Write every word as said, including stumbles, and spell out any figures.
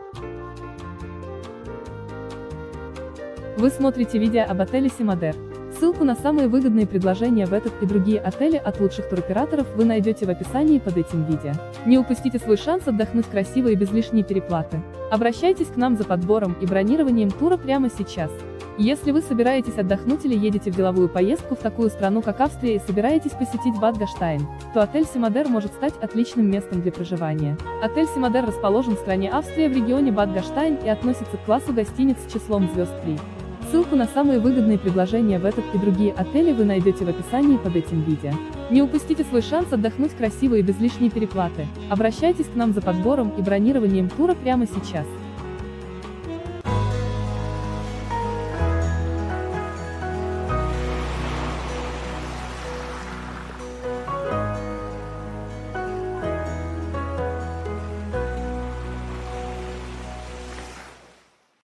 Вы смотрите видео об отеле Симадер. Ссылку на самые выгодные предложения в этот и другие отели от лучших туроператоров вы найдете в описании под этим видео. Не упустите свой шанс отдохнуть красиво и без лишней переплаты. Обращайтесь к нам за подбором и бронированием тура прямо сейчас. Если вы собираетесь отдохнуть или едете в деловую поездку в такую страну, как Австрия, и собираетесь посетить Бад Гаштайн, то отель Симадер может стать отличным местом для проживания. Отель Симадер расположен в стране Австрия в регионе Бад Гаштайн и относится к классу гостиниц с числом звезд три. Ссылку на самые выгодные предложения в этот и другие отели вы найдете в описании под этим видео. Не упустите свой шанс отдохнуть красиво и без лишней переплаты. Обращайтесь к нам за подбором и бронированием тура прямо сейчас.